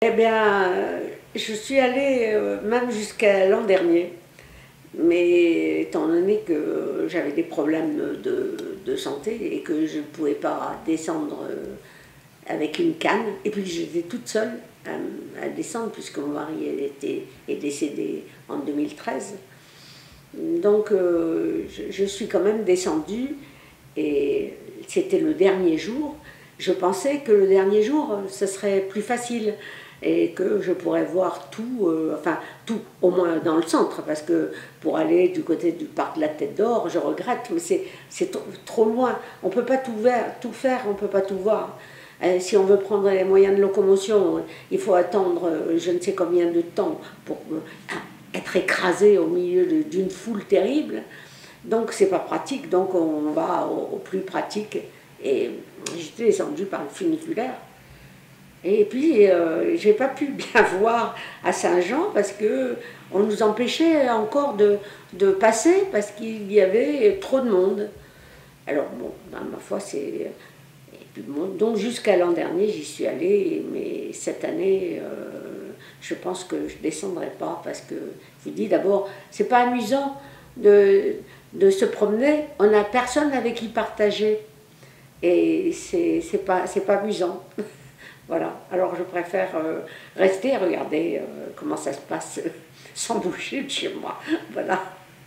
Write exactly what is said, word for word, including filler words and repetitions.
Eh bien, euh, je suis allée euh, même jusqu'à l'an dernier, mais étant donné que j'avais des problèmes de, de santé et que je ne pouvais pas descendre euh, avec une canne, et puis j'étais toute seule à, à descendre puisque mon mari elle était, est décédé en deux mille treize. Donc euh, je, je suis quand même descendue et c'était le dernier jour. Je pensais que le dernier jour, ce serait plus facile et que je pourrais voir tout, euh, enfin tout, au moins dans le centre, parce que pour aller du côté du parc de la Tête d'Or, je regrette, mais c'est trop, trop loin. On ne peut pas tout, ver, tout faire, on ne peut pas tout voir. Et si on veut prendre les moyens de locomotion, il faut attendre je ne sais combien de temps pour être écrasé au milieu d'une foule terrible. Donc c'est pas pratique, donc on va au, au plus pratique. Et j'étais descendue par le funiculaire. Et puis euh, j'ai pas pu bien voir à Saint-Jean parce que on nous empêchait encore de, de passer parce qu'il y avait trop de monde. Alors bon, ben, ma foi c'est... Bon, donc jusqu'à l'an dernier j'y suis allée, mais cette année euh, je pense que je ne descendrai pas parce que je vous dis d'abord c'est pas amusant de, de se promener, on n'a personne avec qui partager et c'est pas, c'est pas amusant. Voilà, alors je préfère euh, rester et regarder euh, comment ça se passe sans bouger de chez moi. Voilà.